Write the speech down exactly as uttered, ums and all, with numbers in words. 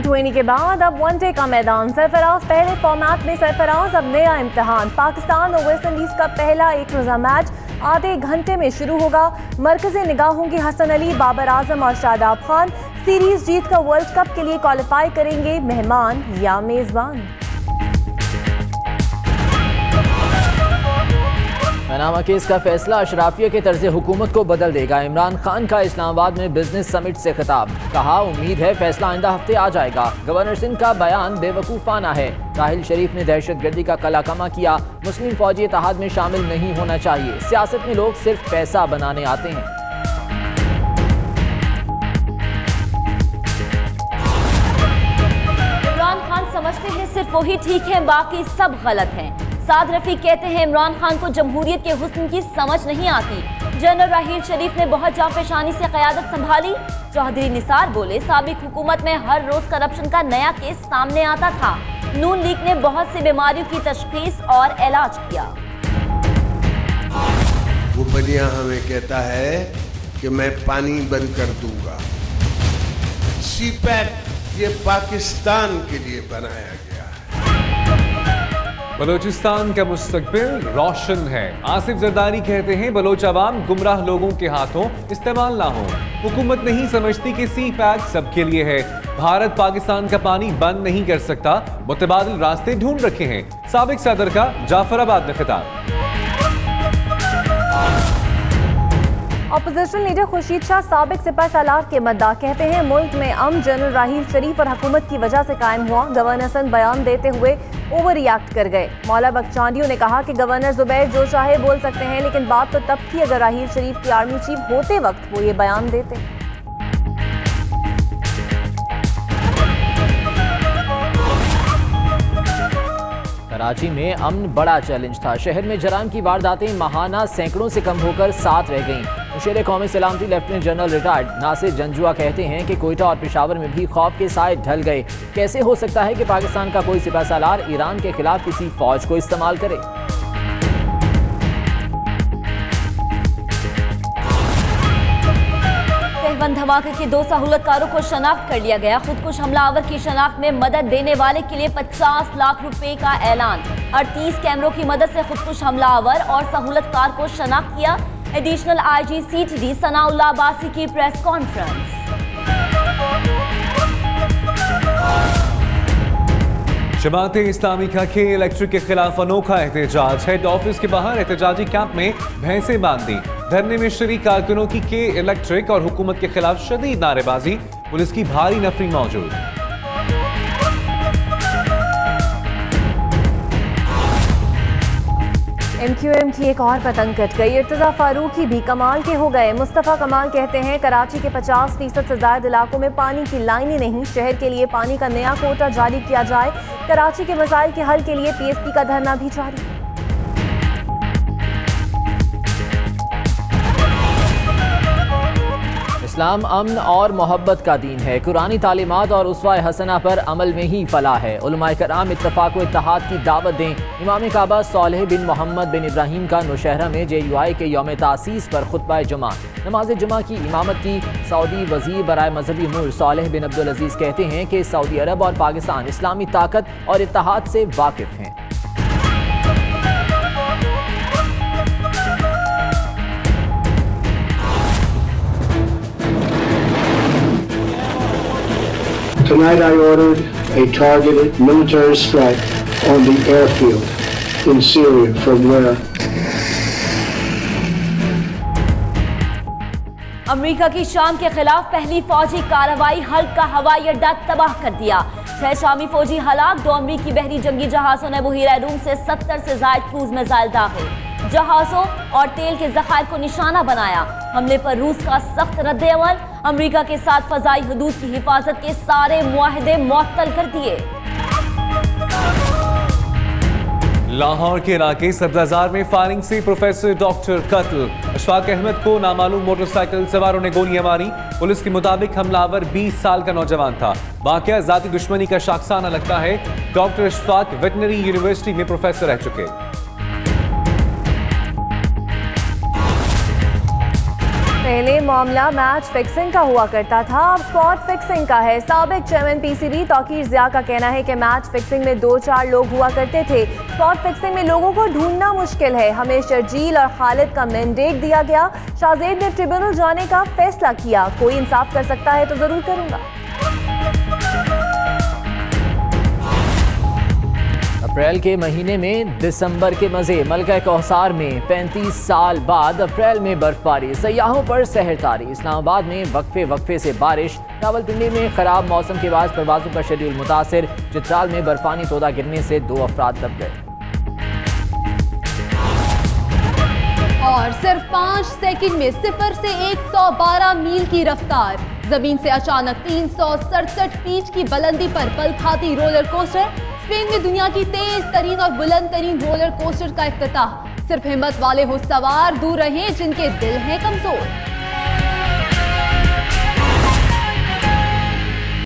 Twenty के बाद अब वनडे का मैदान। सरफराज पहले फॉर्मेट में सरफराज अब नया इम्तिहान। पाकिस्तान और वेस्ट इंडीज का पहला एक रोजा मैच आधे घंटे में शुरू होगा। मरकज़ी निगाहों की हसन अली, बाबर आजम और शादाब खान सीरीज जीत कर वर्ल्ड कप के लिए क्वालिफाई करेंगे, मेहमान या मेजबान। पनामा केस का फैसला अशराफिया के तर्ज हुकूमत को बदल देगा। इमरान खान का इस्लामाबाद में बिजनेस समिट से खिताब, कहा उम्मीद है फैसला आइंदा हफ्ते आ जाएगा। गवर्नर सिंध का बयान बेवकूफ़ाना है। राहिल शरीफ ने दहशत गर्दी का कलाकमा किया, मुस्लिम फौजी इत्तेहाद में शामिल नहीं होना चाहिए। सियासत में लोग सिर्फ पैसा बनाने आते हैं। इमरान खान समझते हैं सिर्फ वही ठीक है, बाकी सब गलत हैं। साद रफीक कहते हैं इमरान खान को जमहूरियत के हुस्न की समझ नहीं आती। जनरल राहिल शरीफ ने बहुत जांपेशानी से क़यादत संभाली। चौधरी निसार बोले साबिक हुकूमत में हर रोज करप्शन का नया केस सामने आता था। नून लीग ने बहुत सी बीमारियों की तशखीस और इलाज किया। वो बलिया हमें कहता है कि मैं पानी बंद कर दूंगा। सी पैक ये पाकिस्तान के लिए बनाया गया। बलोचिस्तान का मुस्तकबिल रोशन है। आसिफ जरदारी कहते हैं बलोच अवाम गुमराह लोगों के हाथों इस्तेमाल ना हो। हुकूमत नहीं समझती कि सी पैक सबके लिए है। भारत पाकिस्तान का पानी बंद नहीं कर सकता, मुतबादिल रास्ते ढूंढ रखे हैं। साबिक सदर का जाफराबाद में खिताब। अपोजिशन लीडर खुर्शीद शाह साबिक सिपह सालार के मद्दा, कहते हैं मुल्क में अमन जनरल राहिल शरीफ और हुकूमत की वजह से कायम हुआ। गवर्नर सिंध बयान देते हुए ओवर रिएक्ट कर गए। मौला बख्शांडियों ने कहा कि गवर्नर जुबैर जो चाहे बोल सकते हैं, लेकिन बात तो तब थी अगर राहिल शरीफ की आर्मी चीफ होते वक्त वो ये बयान देते। कराची में अमन बड़ा चैलेंज था। शहर में जराइम की वारदातें माहाना सैकड़ों से कम होकर सात रह गईं। मुशीर कौमी सलामती lieutenant general retired Nasir Janjua कहते हैं कि कोयटा और पेशावर में भी खौफ के साए ढल गए। कैसे हो सकता है कि पाकिस्तान का कोई सिपह सालार ईरान के खिलाफ किसी फौज को इस्तेमाल करे। धमाके के दो सहूलतकारों को शनाख्त कर लिया गया। खुदकुश हमलावर की शनाख्त में मदद देने वाले के लिए पचास लाख रुपए का ऐलान। अड़तीस कैमरों की मदद से खुदकुश हमलावर और सहूलतकार को शनाख्त किया। Additional IG CTD Sanaullah Abbasi की प्रेस कॉन्फ्रेंस। जमात इस्लामी का के इलेक्ट्रिक के खिलाफ अनोखा एहतजाज। हेड ऑफिस के बाहर एहतजाजी कैंप में भैंसें बांध दी। धरने में शरीक कारकुनों की के इलेक्ट्रिक और हुकूमत के खिलाफ शदीद नारेबाजी। पुलिस की भारी नफरी मौजूद। एम क्यू एम की एक और पतंग कट गई। इर्तजा फारूकी भी कमाल के हो गए। मुस्तफ़ा कमाल कहते हैं कराची के पचास फीसद से ज्यादा इलाकों में पानी की लाइनें नहीं। शहर के लिए पानी का नया कोटा जारी किया जाए। कराची के मसाइल के हल के लिए पी एस पी का धरना भी जारी। इस्लाम अमन और मोहब्बत का दीन है। कुरानी तालीमात और उसवा हसना पर अमल में ही फलाह है। उलमाए कराम इत्तफाक व इत्तेहाद की दावत दें। इमाम काबा सालेह बिन मोहम्मद बिन इब्राहीम का नौशहरा में जे यू आई के यौम तासीस पर खुतबा जुमा नमाज जुमा की इमामत की। सऊदी वजीर बराए मजहबी उमूर सालेह बिन अब्दुल अजीज कहते हैं कि सऊदी अरब और पाकिस्तान इस्लामी ताकत और इत्तेहाद से वाकिफ हैं। Tonight I ordered a targeted military strike on the airfield in Syria from where America की शाम के खिलाफ पहली फौजी कार्रवाई। हल्क का हवाई अड्डा तबाह कर दिया। छह शामी फौजी हलाक। दो अमरीकी बहरी जंगी जहाजों ने बहीरा रूम से सत्तर से ज्यादा क्रूज मिसाइल दाखिल। जहाजों और तेल के जखायर को निशाना बनाया। हमले पर रूस का सख्त रद्द-ए-अमल। अमेरिका के साथ फजाई हदूद की हिफाजत के सारे मुआहदे मुअत्तल कर दिए। लाहौर के इलाके सब्जाजार में फायरिंग से प्रोफेसर डॉक्टर कत्ल। अशफाक अहमद को नामालूम मोटरसाइकिल सवारों ने गोलियां मारी। पुलिस के मुताबिक हमलावर बीस साल का नौजवान था। वाकया जाती दुश्मनी का शाखसाना लगता है। डॉक्टर अशफाक वेटनरी यूनिवर्सिटी में प्रोफेसर रह चुके। पहले मामला मैच फिक्सिंग का हुआ करता था, अब स्पॉट फिक्सिंग का है। साबिक चेयरमैन पीसीबी तौकीर ज़िया का कहना है कि मैच फिक्सिंग में दो चार लोग हुआ करते थे, स्पॉट फिक्सिंग में लोगों को ढूंढना मुश्किल है। हमें शर्जील और खालिद का मैंडेट दिया गया, शाहजेब ने ट्रिब्यूनल जाने का फैसला किया, कोई इंसाफ कर सकता है तो जरूर करूंगा। अप्रैल के महीने में दिसंबर के मजे। मलका कौसार में पैंतीस साल बाद अप्रैल में बर्फबारी, सयाहों पर सहर तारी। इस्लामाबाद में वक्फे वक्फे से बारिश। रावलपिंडी में खराब मौसम के बाद परवाजों का शेड्यूल मुतासिर। चित्राल में बर्फानी तोदा गिरने से दो अफराद दब गए। और सिर्फ पाँच सेकंड में सिफर से एक सौ बारह मील की रफ्तार। जमीन से अचानक तीन सौ सड़सठ फीट की बुलंदी पर पल खाती रोलर कोस्टर। स्पेन में दुनिया की तेज तरीन और बुलंद तरीन रोलर कोस्टर का इफ्तिताह। सिर्फ हिम्मत वाले हो सवार, दूर रहे जिनके दिल हैं कमजोर।